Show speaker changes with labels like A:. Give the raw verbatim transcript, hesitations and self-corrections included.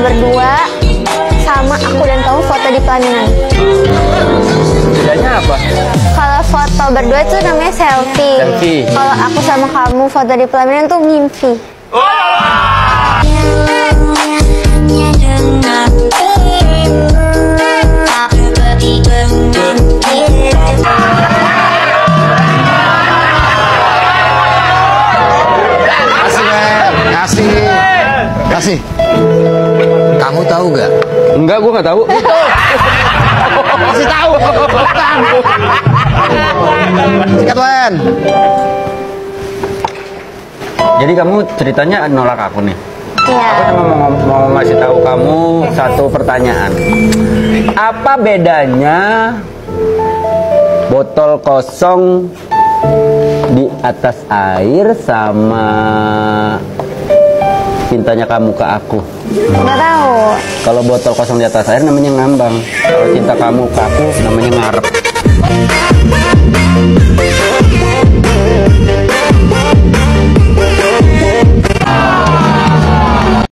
A: berdua sama aku dan kamu foto di pelaminan.
B: Bedanya apa?
A: Kalau foto berdua itu namanya selfie.
B: Selfie.
A: Kalau aku sama kamu foto di pelaminan tuh mimpi.
C: Kasih, kasih. Kamu tahu gak?
B: Enggak, gue nggak tahu.
C: Kasih tahu. Sikat Wen.
B: Jadi kamu ceritanya nolak aku nih.
A: Iya.
B: Aku cuma mau, mau ngasih tahu kamu satu pertanyaan. Apa bedanya botol kosong di atas air sama cintanya kamu ke aku?
A: Nggak tahu.
B: Kalau botol kosong di atas air namanya ngambang. Kalau cinta kamu ke aku namanya ngarep.